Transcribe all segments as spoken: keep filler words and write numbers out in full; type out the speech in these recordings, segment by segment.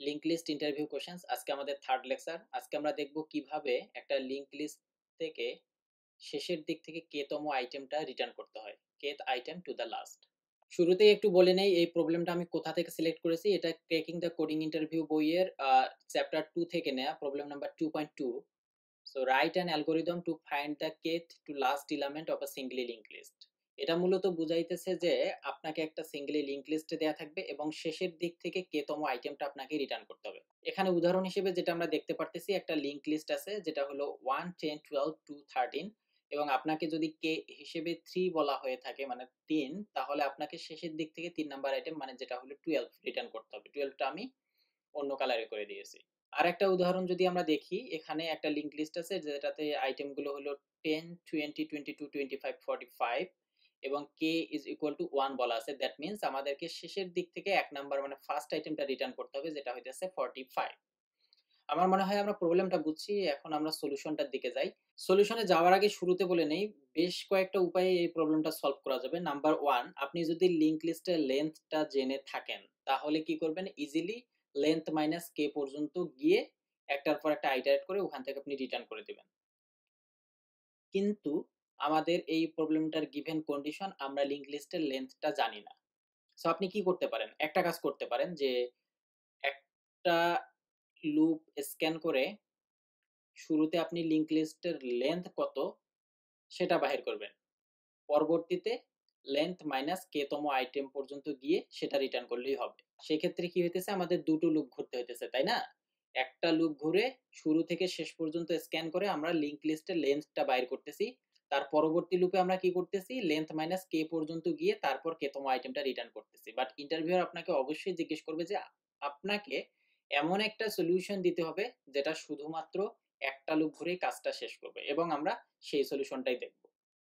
Link list interview questions. আজকে আমাদের third lecture. আজকে আমরা দেখব কিভাবে একটা লিংক লিস্ট থেকে শেষের দিক থেকে কেতম আইটেমটা রিটার্ন করতে হয়, kth item to the last. শুরুতেই একটু বলে নেই এই প্রবলেমটা আমি কোথা থেকে সিলেক্ট করেছি। এটা ক্র্যাকিং দ্য কোডিং ইন্টারভিউ বইয়ের চ্যাপ্টার টু থেকে নেওয়া, problem number two point two. So write an algorithm to find the kth to last element of a singly link list. এটা মূলত বুঝাইতেছে যে আপনাকে একটা সিঙ্গলি লিংক লিস্টে দেওয়া থাকবে এবং শেষের দিক থেকে কেতম আইটেমটা আপনাকে রিটার্ন করতে হবে। এখানে উদাহরণ হিসেবে যেটা আমরা দেখতে পারতেছি, একটা লিংক লিস্ট আছে যেটা হলো one ten twelve two thirteen, এবং আপনাকে যদি কে হিসেবে থ্রি বলা হয়ে থাকে মানে তিন, তাহলে আপনাকে শেষের দিক থেকে তিন নাম্বার আইটেম মানে যেটা হলো টুয়েলভ রিটার্ন করতে হবে। টুয়েলভটা আমি অন্য কালারে করে দিয়েছি। আর একটা উদাহরণ যদি আমরা দেখি, এখানে একটা লিংক লিস্ট আছে যেটাতে আইটেমগুলো হলো ten twenty twenty two twenty five forty five এবং K is equal to one বলা আছে। দ্যাট মিনস আমাদেরকে শেষের দিক থেকে এক নাম্বার মানে ফার্স্ট আইটেমটা রিটার্ন করতে হবে, যেটা হইতেছে ফর্টি ফাইভ। আমার মনে হয় আমরা প্রবলেমটা বুঝছি। এখন আমরা সলিউশনটার দিকে যাই। সলিউশনে যাওয়ার আগে শুরুতে বলে নেই, বেশ কয়েকটা উপায়ে এই প্রবলেমটা সলভ করা যাবে। নাম্বার ওয়ান, আপনি যদি লিংক লিস্টের লেন্থটা জেনে থাকেন তাহলে কি করবেন, ইজিলি লেন্থ মাইনাস কে পর্যন্ত গিয়ে একটার পর একটা আইটারেট করে ওখান থেকে আপনি রিটার্ন করে দিবেন। কিন্তু আমাদের এই প্রবলেমটার গিভেন কন্ডিশন, আমরা লিংক লিস্টের লেন্থটা জানি না। সো আপনি কি করতে পারেন, একটা কাজ করতে পারেন যে একটা লুপ স্ক্যান করে শুরুতে আপনি লিংক লিস্টের লেন্থ কত সেটা বাহির করবেন, পরবর্তীতে লেন্থ মাইনাস কে তম আইটেম পর্যন্ত গিয়ে সেটা রিটার্ন করলেই হবে। সেক্ষেত্রে কি হইতেছে, আমাদের দুটো লুপ ঘুরতে হইতেছে, তাই না? একটা লুপ ঘুরে শুরু থেকে শেষ পর্যন্ত স্ক্যান করে আমরা লিংক লিস্টের লেন্থটা বাইর করতেছি, তার পরবর্তী লুপে আমরা কি করতেছি, লেন্থ মাইনাস কে পর্যন্ত গিয়ে তারপর কে তম আইটেমটা রিটার্ন করতেছি। বাট ইন্টারভিউয়ার আপনাকে অবশ্যই জিজ্ঞেস করবে যে আপনাকে এমন একটা সলিউশন দিতে হবে যেটা শুধুমাত্র একটা লুপ ঘুরেই কাজটা শেষ করবে, এবং আমরা সেই সলিউশনটাই দেখব।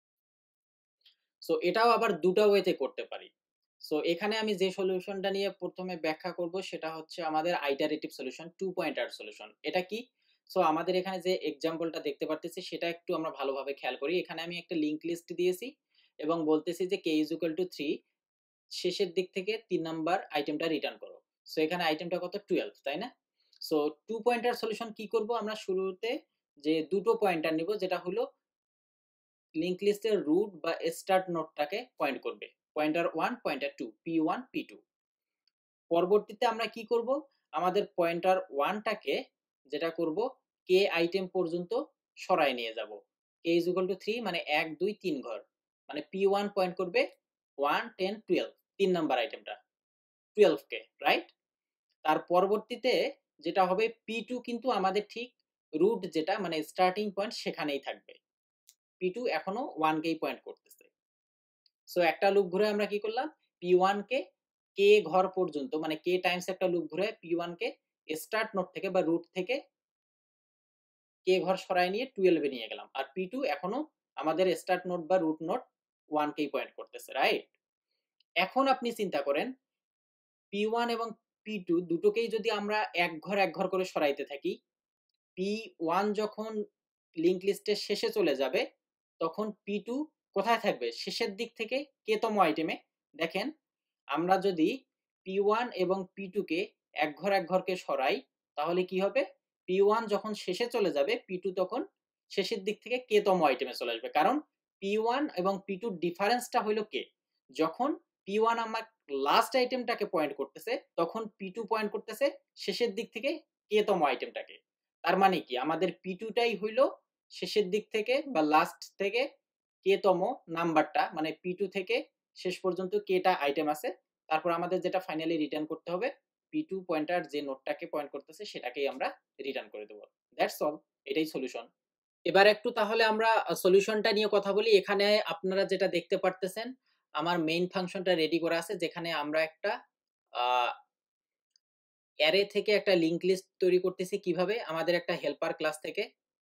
সো এটাও আবার দুটো ওয়েতে করতে পারি। সো এখানে আমি যে সলিউশনটা নিয়ে প্রথমে ব্যাখ্যা করব সেটা হচ্ছে আমাদের iterative solution, two pointer solution. এটা কি? সো আমাদের এখানে যে এক্সাম্পলটা দেখতে পারতেছি সেটা একটু আমরা ভালোভাবে খেয়াল করি। এখানে আমি একটা লিংক লিস্ট দিয়েছি এবং বলতেছি যে k is equal to three, শেষের দিক থেকে তিন নাম্বার আইটেমটা রিটার্ন করো। সো এখানে আইটেমটা কত, টুয়েলভ, তাই না? সো টু পয়েন্টার সলিউশন কি করব, আমরা শুরুতে যে দুটো পয়েন্টার নিব, যেটা হলো লিংক লিস্টের রুট বা স্টার্ট নোডটাকে পয়েন্ট করবে, pointer one pointer two, P one P two. পরবর্তীতে আমরা কি করব, আমাদের পয়েন্টার ওয়ানটাকে যেটা করব কে আইটেম পর্যন্ত সরায় নিয়ে যাব। K is equal to three মানে এক দুই তিন ঘর, মানে পি ওয়ান পয়েন্ট করবে ওয়ান টেন টুয়েলভ, তিন নাম্বার আইটেমটা টুয়েলভ কে, রাইট? তার পরবর্তীতে যেটা হবে পি টু, কিন্তু আমাদের ঠিক রুট যেটা মানে স্টার্টিং পয়েন্ট সেখানেই থাকবে, পি টু এখনো ওয়ান কেই পয়েন্ট করতেছে। সো একটা লুপ ঘুরে আমরা কি করলাম, পি ওয়ান কে কে ঘর পর্যন্ত মানে কে টাইমস একটা লুপ ঘুরে পি ওয়ান কে স্টার্ট নোড থেকে বা রুট থেকে কে ঘর সরায় নিয়ে টুয়েলভ এ নিয়ে গেলাম, আর পি টু এখনো আমাদের স্টার্ট নোড বা রুট নোড ওয়ান কেই পয়েন্ট করতেছে, রাইট? এখন আপনি চিন্তা করেন পি ওয়ান এবং পি টু দুটোকেই যদি আমরা এক ঘর এক ঘর করে সরাইতে থাকি, পি ওয়ান যখন লিংক লিস্টের শেষে চলে যাবে তখন পি টু কোথায় থাকবে, শেষের দিক থেকে কে তম আইটেমে। দেখেন আমরা যদি পি ওয়ান এবং পি টু কে এক ঘর এক ঘরকে সরাই তাহলে কি হবে, পি ওয়ান যখন শেষে চলে যাবে পি টু তখন শেষের দিক থেকে কে তম আইটেমে চলে আসবে, কারণ পি ওয়ান এবং পি টু ডিফারেন্সটা হলো কে। যখন পি ওয়ান আমার লাস্ট আইটেমটাকে পয়েন্ট করতেছে তখন পি টু পয়েন্ট করতেছে শেষের দিক থেকে কে তম আইটেমটাকে। তার মানে কি, আমাদের পি টু টাই হইল শেষের দিক থেকে বা লাস্ট থেকে কে তম নাম্বারটা, মানে পি টু থেকে শেষ পর্যন্ত কেটা আইটেম আছে, তারপর আমাদের যেটা ফাইনালি রিটার্ন করতে হবে পি টু পয়েন্টার যে নোটটাকে পয়েন্ট করতেছে সেটাকেই আমরা রিটার্ন করে দেব। দ্যাটস অল, এটাই সলিউশন। এবার একটু তাহলে আমরা সলিউশনটা নিয়ে কথা বলি। এখানে আপনারা যেটা দেখতে পারতেছেন আমার মেইন ফাংশনটা রেডি করা আছে, যেখানে আমরা একটা অ্যারে থেকে একটা লিংক লিস্ট তৈরি করতেছি। কিভাবে, আমাদের একটা হেল্পার ক্লাস থেকে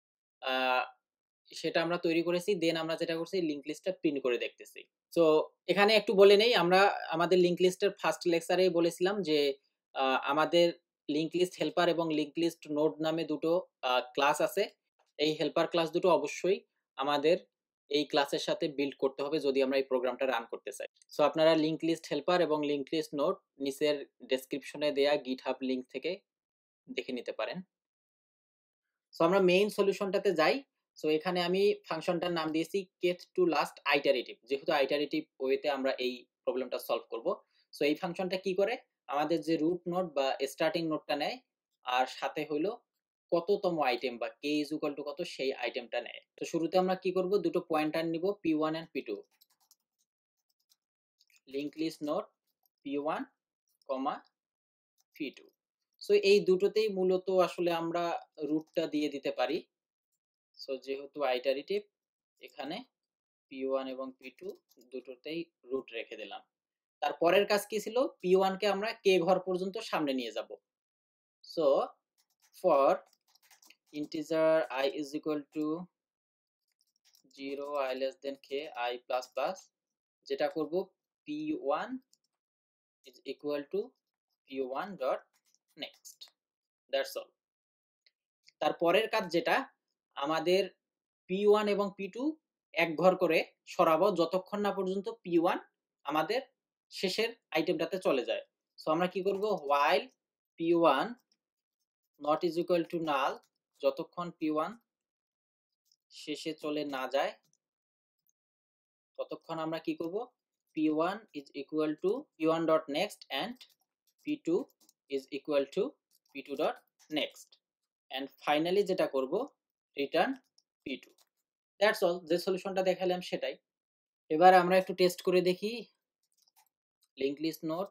সেটা আমরা তৈরি করেছি, দেন আমরা যেটা করছি লিংক লিস্টটা প্রিন্ট করে দেখতেছি। সো এখানে একটু বলে নেই, আমরা আমাদের লিংক লিস্টের ফার্স্ট লেকচারেই বলেছিলাম যে আমাদের লিংক লিস্ট হেল্পার এবং লিংক লিস্ট নোড নামে দুটো ক্লাস আছে। এই হেল্পার ক্লাস দুটো অবশ্যই আমাদের এই ক্লাসের সাথে বিল্ড করতে হবে যদি আমরা এই প্রোগ্রামটা রান করতে চাই। সো আপনারা লিংক লিস্ট হেল্পার এবং লিংক লিস্ট নোড নিচের ডেসক্রিপশনে দেয়া গিটহাব লিংক থেকে দেখে নিতে পারেন। সো আমরা মেইন সলিউশনটাতে যাই। সো এখানে আমি ফাংশনটার নাম দিয়েছি get to last iterative, যেহেতু আইটারেটিভ ওয়েতে আমরা এই প্রবলেমটা সলভ করব। সো এই ফাংশনটা কি করে, আমাদের যে রুট নোড বা স্টার্টিং নোডটা নেয় আর সাথে হইলো কততম আইটেম বা k is equal to কত সেই আইটেমটা নেয়। তো শুরুতে আমরা কি করব, দুটো পয়েন্টার নিব P one and P two, link list node P one, P two. So এই দুটোতেই মূলত আসলে আমরা রুটটা দিয়ে দিতে পারি। সো যেহেতু আইটারেটিভ, এখানে পি ওয়ান এবং পি টু দুটোতেই রুট রেখে দিলাম। তারপরের কাজ কি ছিল, পি ওয়ান কে আমরা k ঘর পর্যন্ত সামনে নিয়ে যাব। So for integer i is equal to zero, i less than k, i plus plus, যেটা করব P one is equal to P one dot next, that's all। তারপরের কাজ যেটা, আমাদের পি ওয়ান এবং পি টু এক ঘর করে সরাবো যতক্ষণ না পর্যন্ত পি ওয়ান আমাদের শেষের আইটেমটাতে চলে যায়। সো আমরা কি করব, while P one not is equal to null, যতক্ষণ পি ওয়ান শেষে চলে না যায় ততক্ষণ আমরা কি করব, P one is equal to P one dot next and P two is equal to P two dot next, and finally যেটা করব, return P two. That's all, যে সলিউশনটা দেখালাম সেটাই। এবার আমরা একটু টেস্ট করে দেখি। Link list node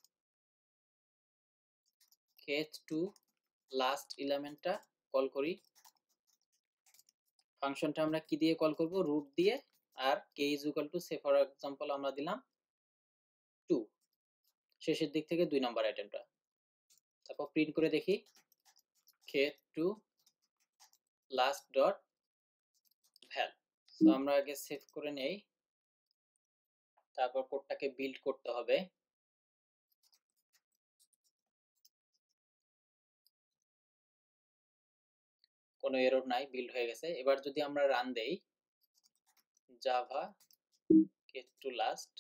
get to last এলিমেন্টটা কল করি। ফাংশনটা আমরা কি দিয়ে কল করব, রুট দিয়ে, আর k is equal to say for example আমরা দিলাম টু, শেষের দিক থেকে দুই নাম্বার আইটেমটা। তারপর প্রিন্ট করে দেখি get to last dot val। So আমরা আগে সেভ করে নেই, তারপর কোডটাকে বিল্ড করতে হবে। কোনো এরর নাই, বিল্ড হয়ে গেছে। এবার যদি আমরা রান দেই Java get to last,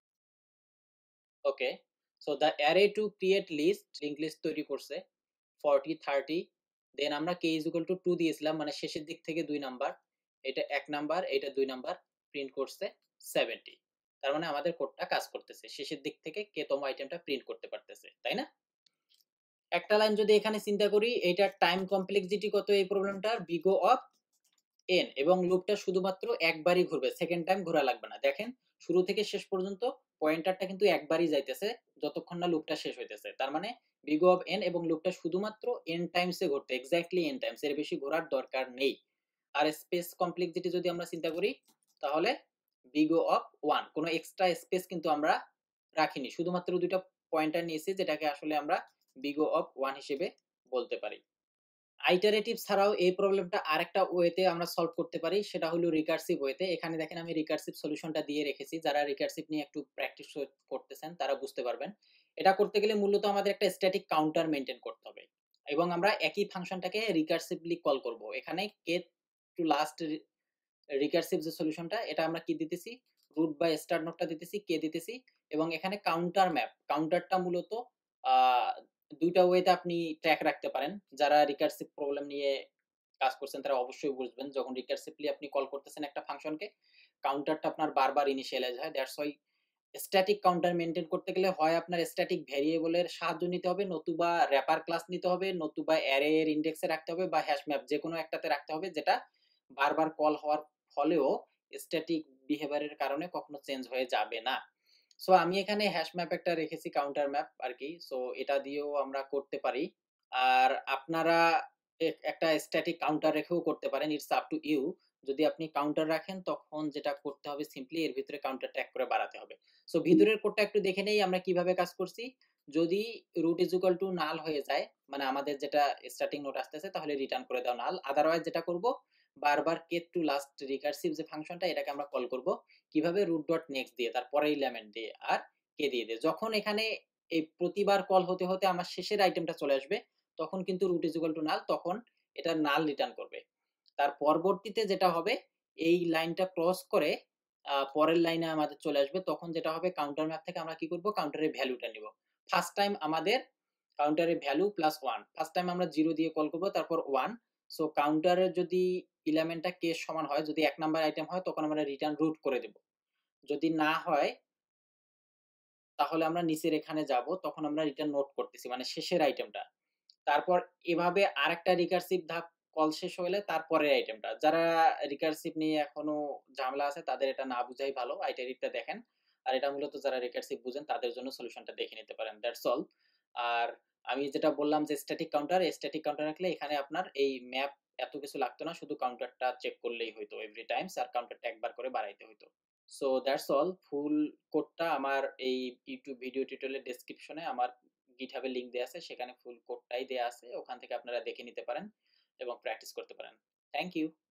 okay. So the array to create list, link list তৈরি করছে ফর্টি, থার্টি, দেন আমরা k is equal to two দিয়েছিলাম, মানে শেষের দিক থেকে দুই নাম্বার, এটা এক নাম্বার, এটা দুই নাম্বার, প্রিন্ট করছে সেভেন্টি। তার মানে আমাদের কোডটা কাজ করতেছে, শেষের দিক থেকে k তম আইটেমটা প্রিন্ট করতে পারতেছে, তাই না? একটা লাইন যদি এখানে চিন্তা করি, এইটার টাইম কমপ্লেক্সিটি কত এই প্রবলেমটার, বিগো অফ এন, এবং লুপটা শুধুমাত্র একবারই ঘুরবে, সেকেন্ড টাইম ঘোরা লাগবে না। দেখেন শুরু থেকে শেষ পর্যন্ত পয়েন্টারটা কিন্তু একবারই যাইতেছে যতক্ষণ না লুপটা শেষ হইতেছে। তার মানে বিগো অফ এন এবং লুপটা শুধুমাত্র এন টাইমসে ঘুরতে, এক্স্যাক্টলি এন টাইমস, এর বেশি ঘোরার দরকার নেই। আর স্পেস কমপ্লেক্সিটি যদি আমরা চিন্তা করি, তাহলে বিগো অফ ওয়ান, কোনো এক্সট্রা স্পেস কিন্তু আমরা রাখিনি, শুধুমাত্র দুইটা পয়েন্টার নিয়েছি, যেটাকে আসলে আমরা বিগো অফ ওয়ান হিসেবে বলতে পারি। আইটারেটিভ ছাড়াও এই প্রবলেমটা আরেকটা ওয়েতে আমরা সলভ করতে পারি, সেটা হলো রিকার্সিভ ওয়েতে। এখানে দেখেন আমি রিকার্সিভ সলিউশনটা দিয়ে রেখেছি, যারা রিকার্সিভ নিয়ে একটু প্র্যাকটিস করতেছেন তারা বুঝতে পারবেন। এটা করতে গেলে মূলত আমাদের একটা স্ট্যাটিক কাউন্টার মেইনটেইন করতে হবে, এবং আমরা একই ফাংশনটাকে রিকার্সিভলি কল করব। এখানে get to last রিকার্সিভ যে সলিউশনটা, এটা আমরা কি দিতেছি, রুট বাই স্টার্ট নোডটা দিতেছি, কে দিতেছি, এবং এখানে কাউন্টার ম্যাপ, কাউন্টারটা মূলত আহ দুইটা ওয়েতে আপনি ট্র্যাক রাখতে পারেন। যারা রিকার্সিভ প্রবলেম নিয়ে কাজ করছেন তারা অবশ্যই বুঝবেন, যখন রিকার্সিভলি আপনি কল করতেছেন একটা ফাংশনকে, কাউন্টারটা আপনার বারবার ইনিশিয়ালাইজ হয়। That's why static counter maintain করতে গেলে হয় আপনার স্ট্যাটিক ভেরিয়েবলের সাহায্য নিতে হবে, নতুবা র্যাপার ক্লাস নিতে হবে, নতুবা অ্যারে এর ইনডেক্সে রাখতে হবে, বা হ্যাশ ম্যাপ, যে কোনো একটাতে রাখতে হবে, যেটা বারবার কল হওয়ার ফলেও স্ট্যাটিক বিহেভিয়ারের কারণে কখনো চেঞ্জ হয়ে যাবে না। সো আমি এখানে হ্যাশ ম্যাপ একটা রেখেছি, কাউন্টার ম্যাপ আর কি। সো এটা দিয়েও আমরা করতে পারি, আর আপনারা একটা স্ট্যাটিক কাউন্টার রেখেও করতে পারেন, ইটস আপ টু ইউ। যদি আপনি কাউন্টার রাখেন তখন যেটা করতে হবে, সিম্পলি এর ভিতরে কাউন্টার ট্যাগ করে বাড়াতে হবে। সো ভিতরের কোডটা একটু দেখে নেই আমরা কিভাবে কাজ করছি। যদি root is equal to null হয়ে যায়, মানে আমাদের যেটা স্টার্টিং নোট আসতেছে, তাহলে রিটার্ন করে দাও নাল। আদারওয়াইজ যেটা করব, বারবার get to last রিকার্সিভ যে ফাংশনটা, এটাকে আমরা কল করব কিভাবে, রুট ডট নেক্সট দিয়ে, তারপরে এলিমেন্ট দিয়ে, আর কে দিয়ে দিয়ে। যখন এখানে এই প্রতিবার কল হতে হতে আমার শেষের আইটেমটা চলে আসবে, তখন কিন্তু root is equal to null, তখন এটা নাল রিটার্ন করবে। তার পরবর্তীতে যেটা হবে, এই লাইনটা ক্রস করে পরের লাইনে আমাদের চলে আসবে, তখন যেটা হবে, কাউন্টার ম্যাপ থেকে আমরা কি করব, কাউন্টারের ভ্যালুটা নিব। ফার্স্ট টাইম আমাদের কাউন্টারের value plus one. First time আমরা জিরো দিয়ে কল করব, তারপর ওয়ান। সো কাউন্টারের যদি এলিমেন্টটা কে সমান হয়, যদি এক নাম্বার আইটেম হয় তখন আমরা রিটার্ন রুট করে দেব। যদি না হয় তাহলে আমরা নিচের এখানে যাব, তখন আমরা রিটার্ন নোট করতেছি মানে শেষের আইটেমটা। তারপর এভাবে আরেকটা রিকারসিভ ধাপ কল শেষ হলে তারপরের আইটেমটা। যারা রিকারসিভ নিয়ে এখনো ঝামেলা আছে তাদের এটা না বুঝাই ভালো। আইটারিটা দেখেন। আর এটা মূলত যারা রিকারসিভ বুঝেন তাদের জন্য সলিউশনটা দেখে নিতে পারেন। That's all. আর আমি যেটা বললাম যে স্ট্যাটিক কাউন্টার, স্ট্যাটিক কাউন্টার রাখলে এখানে আপনার এই ম্যাপ এত কিছু লাগতো না। শুধু কাউন্টারটা চেক করলেই হইতো এভরি টাইমস, আর কাউন্টারটা একবার করে বাড়াইতে হইতো। So that's all. ফুল কোডটা আমার এই YouTube ভিডিও টিউটোরিয়ালের ডেসক্রিপশনে আমার GitHub এর লিংক দেয়া আছে। সেখানে ফুল কোডটাই দেয়া আছে। ওখান থেকে আপনারা দেখে নিতে পারেন এবং প্র্যাকটিস করতে পারেন। Thank you.